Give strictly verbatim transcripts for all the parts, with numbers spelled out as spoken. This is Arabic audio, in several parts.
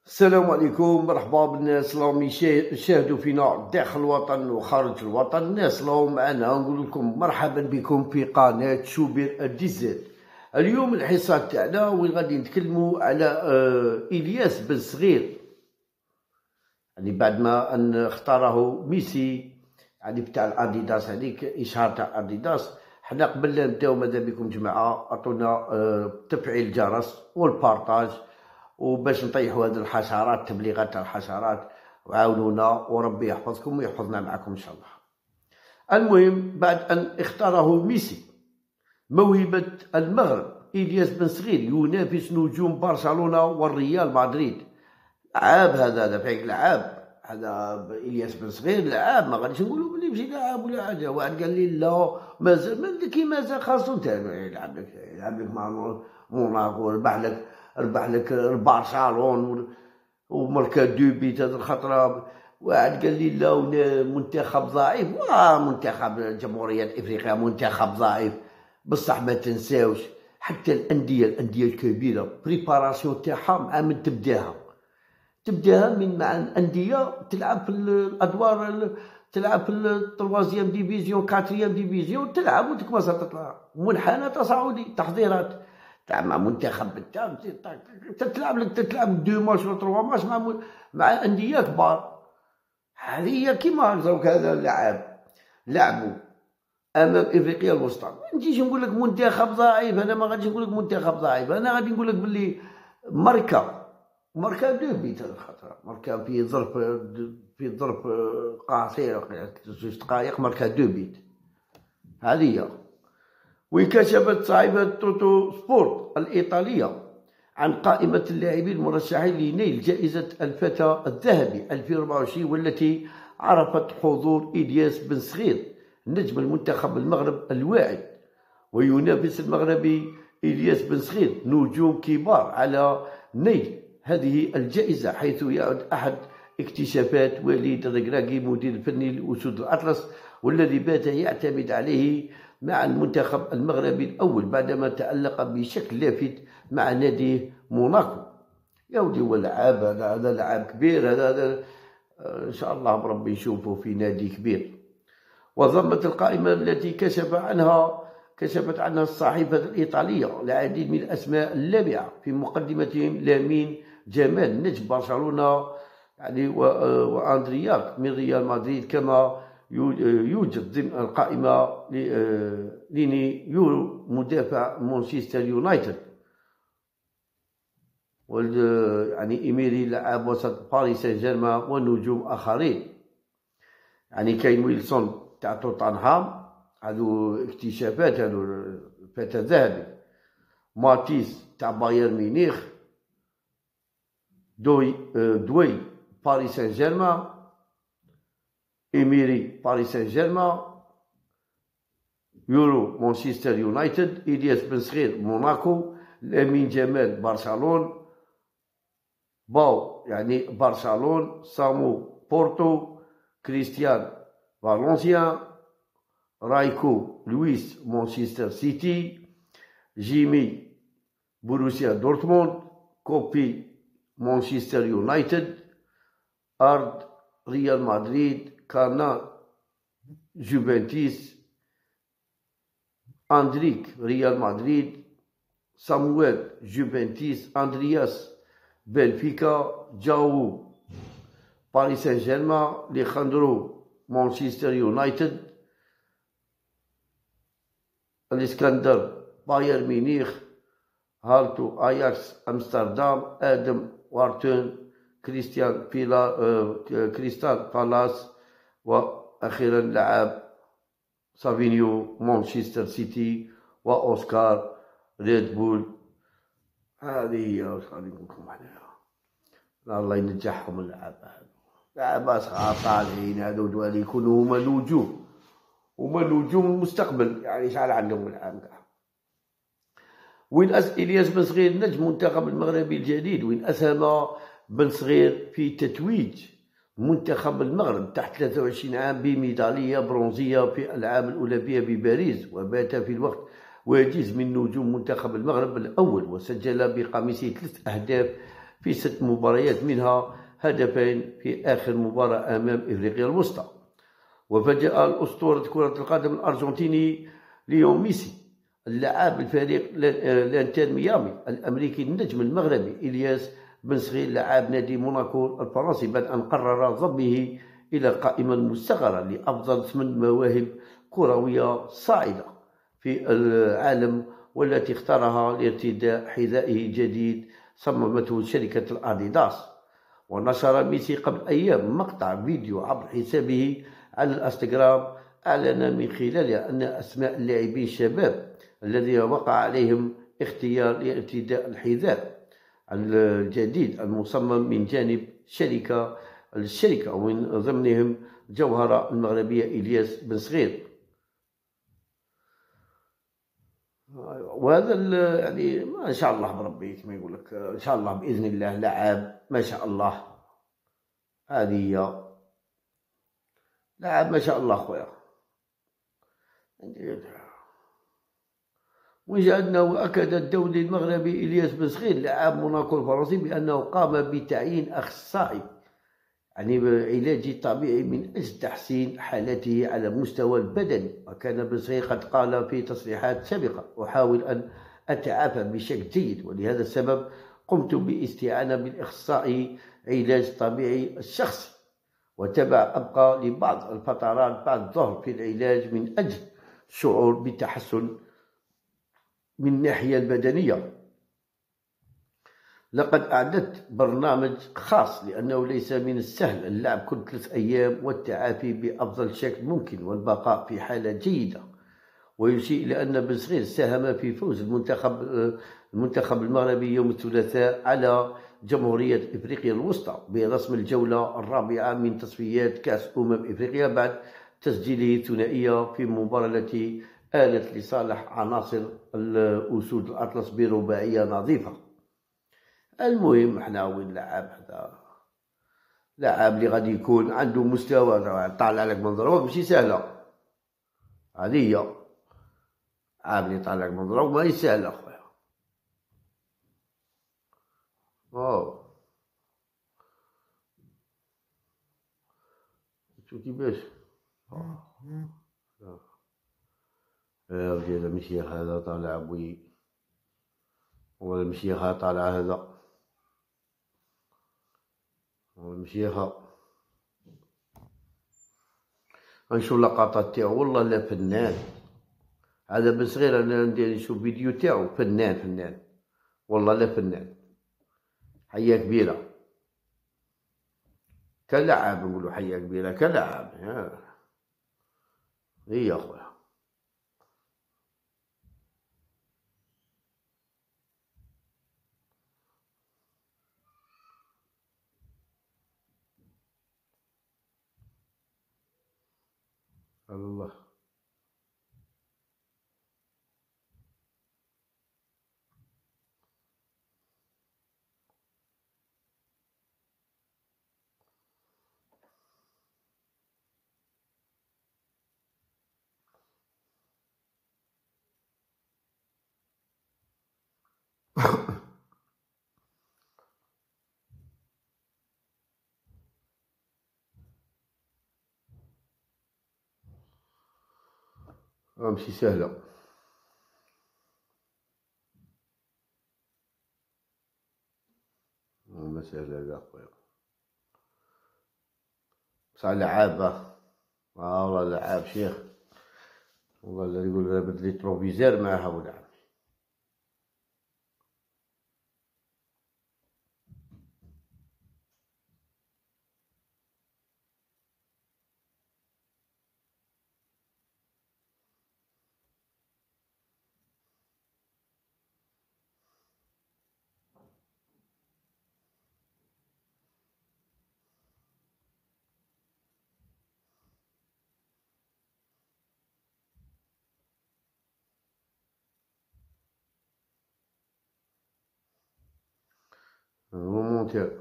السلام عليكم، مرحبا بالناس اللي راهم يشاهدوا فينا داخل الوطن وخارج الوطن. الناس اللي راهم معنا نقول لكم مرحبا بكم في قناه شوبير الديزل. اليوم الحصه تاعنا وين غادي نتكلموا على آه الياس بن صغير، يعني بعد ما ان اختاره ميسي يعني بتاع الاديداس، هذيك اشهار تاع اديداس. حنا قبل لا نبداو ماذا بكم جماعه اعطونا آه تفعيل الجرس والبارطاج، وباش نطيحوا هذه الحشرات، تبليغات تاع الحشرات، وعاونونا وربي يحفظكم ويحفظنا معكم ان شاء الله. المهم بعد ان اختاره ميسي موهبة المغرب الياس بن صغير ينافس نجوم برشلونة والريال مدريد. لعاب هذا هذا فيك لعاب، هذا الياس بن صغير لعاب، ما غاديش نقولوا بلي ماشي لعاب ولا حاجه. واحد قال لي لا مازال كي مازال خاصو انت يلعب لك يلعب لك مع موناكو، ربح لك ربح لك برشلونه وماركا دو بيت هذه الخطره. واحد قال لي لا منتخب ضعيف، واه منتخب جمهوريه افريقيا منتخب ضعيف، بصح ما تنساوش حتى الانديه الانديه الكبيره بريباراسيون تاعها مع من تبداها تبداها من مع الانديه تلعب في الادوار، تلعب في التروازيام ديفيزيون كاتريام ديفيزيون، تلعب وتكمل تطلع منحنى تصاعدي تحضيرات تاع مع منتخب تاع تلعب لك تلعب دو ماتش ولا تروا ماتش مع مع انديه كبار. هذه هي كيما دروك هذا اللعاب لعبوا امام افريقيا الوسطى. ما نجيش نقول لك منتخب ضعيف، انا ما غاديش نقول لك منتخب ضعيف، انا غادي نقول لك باللي ماركا ماركا دو بيت هذه الخطره، ماركا في ظرف في ظرف قصير زوج دقائق ماركا دو بيت. هذه هي. وكشفت صحيفه توتو سبورت الايطاليه عن قائمه اللاعبين المرشحين لنيل جائزه الفتى الذهبي ألفين وأربعة وعشرين، والتي عرفت حضور الياس بن صغير نجم المنتخب المغرب الواعد. وينافس المغربي الياس بن صغير نجوم كبار على نيل هذه الجائزة، حيث يعد أحد اكتشافات وليد الركراكي مدير الفني لأسود الأطلس، والذي بات يعتمد عليه مع المنتخب المغربي الأول بعدما تألق بشكل لافت مع ناديه موناكو. يا ودي هو لعاب، هذا لعاب كبير، هذا, هذا إن شاء الله بربي نشوفه في نادي كبير. وضمت القائمة التي كشف عنها كشفت عنها الصحيفة الإيطالية العديد من الأسماء اللامعة، في مقدمتهم لامين جمال نجم برشلونة يعني وأندرياك من ريال مدريد، كما يوجد ضمن القائمة ليني يورو مدافع مانشستر يونايتد، يعني إيميري لاعب وسط باريس سان جيرمان ونجوم آخرين. يعني كاين ويلسون تاع توتنهام، هذو اكتشافات، هذو الفتى الذهبي. ماتيس تاع بايرن ميونخ، دوي دوي باريس سان جيرمان، إيميري باريس سان جيرمان، يورو مانشستر يونايتد، إلياس بن صغير موناكو، لامين جمال برشلونة، باو يعني برشلونة، سامو بورتو، كريستيان فالنسيا، رايكو لويس مانشستر سيتي، جيمي بروسيا دورتموند، كوبي مانشستر يونايتد، أرد ريال مدريد، كانا جوفنتوس، أندريك ريال مدريد، سامويل جوفنتوس، أندرياس بنفيكا، جاو باريس سان جيرمان، ليخاندرو مانشستر يونايتد، الاسكندر بايرن ميونخ، هالتو اياكس امستردام، ادم وارتون كريستيان فيلا آه كريستال بالاس، واخيرا لاعب سافينيو مانشستر سيتي، واوسكار ريد بول. هذه هي واش غادي نقول لكم عليها. الله ينجحهم اللعابه هذو، لعابه صغار طالعين هذو يكونوا هما نجوم، هما نجوم المستقبل، يعني شحال عندهم العام كاع. وين أس الياس بن صغير نجم المنتخب المغربي الجديد، وين اسهم بن صغير في تتويج منتخب المغرب تحت ثلاثة وعشرين عام بميداليه برونزيه في الالعاب الاولمبيه بباريس، وبات في الوقت وجيز من نجوم منتخب المغرب الاول، وسجل بقميصه ثلاث اهداف في ست مباريات، منها هدفين في آخر مباراة أمام إفريقيا الوسطى. وفاجأ الأسطورة كرة القدم الأرجنتيني ليون ميسي اللاعب الفريق لانتر ميامي الأمريكي النجم المغربي إلياس بن صغير لاعب نادي موناكو الفرنسي بعد أن قرر ضمه إلى القائمة المصغرة لأفضل ثمان مواهب كروية صاعدة في العالم، والتي اختارها لارتداء حذائه الجديد صممته شركة الأديداس. ونشر ميسي قبل أيام مقطع فيديو عبر حسابه على الانستغرام أعلن من خلاله أن أسماء اللاعبين الشباب الذين وقع عليهم اختيار لارتداء الحذاء الجديد المصمم من جانب شركة الشركة ومن ضمنهم الجوهرة المغربية إلياس بن صغير. وهذا يعني ما شاء الله بربي كما يقول لك، ان شاء الله باذن الله لاعب ما شاء الله. هذه هي لاعب ما شاء الله خويا. وجدنا واكد الدولي المغربي الياس بن صغير لاعب موناكو الفرنسي بانه قام بتعيين اخصائي يعني علاجي طبيعي من أجل تحسين حالته على المستوى البدني. وكان بن صغير قد قال في تصريحات سابقة: أحاول أن أتعافى بشكل جيد، ولهذا السبب قمت باستعانة بالإخصائي علاج طبيعي الشخصي، وتبع أبقى لبعض الفترات بعد الظهر في العلاج من أجل الشعور بالتحسن من الناحية البدنية. لقد أعددت برنامج خاص لأنه ليس من السهل اللعب كل ثلاث أيام والتعافي بأفضل شكل ممكن والبقاء في حالة جيدة. ويشير إلى أن بن صغير ساهم في فوز المنتخب المنتخب المغربي يوم الثلاثاء على جمهورية إفريقيا الوسطى برسم الجولة الرابعة من تصفيات كأس أمم إفريقيا بعد تسجيله ثنائية في المباراة التي آلت لصالح عناصر الأسود الأطلس برباعية نظيفة. المهم احنا وين لاعب هذا لاعب اللي غادي يكون عنده مستوى طالع لك منظره ماشي سهله. هذه هي لاعب اللي طالع لك منظره ماشي سهله خويا. واو شو كيفاش اه ديال المشيخ هذا طالع بوي ولا المشيخ طالع هذا المشيخة. غنشوف لقطات تاعو والله لا فنان. هذا بن صغير انا ندير نشوف فيديو تاعو فنان فنان والله لا فنان. حية كبيرة كلاعب، نقولو حية كبيرة كلاعب. هي يا خويا الله. ماشي سهلة. ما سهلة لا خويا بصح لعاب. اه والله لعاب شيخ والله اللي يقول رابط لي تروفيزير معاها ولعب. مونتير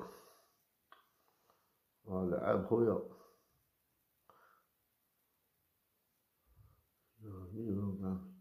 اه لعاب خويا.